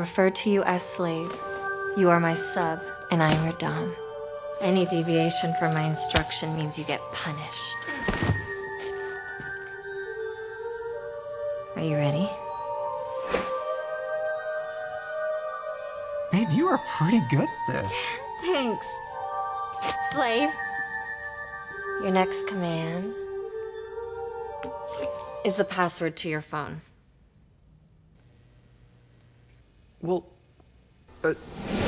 refer to you as slave. You are my sub, and I am your dom. Any deviation from my instruction means you get punished. Are you ready? Babe, you are pretty good at this. Thanks. Slave, your next command is the password to your phone. Well,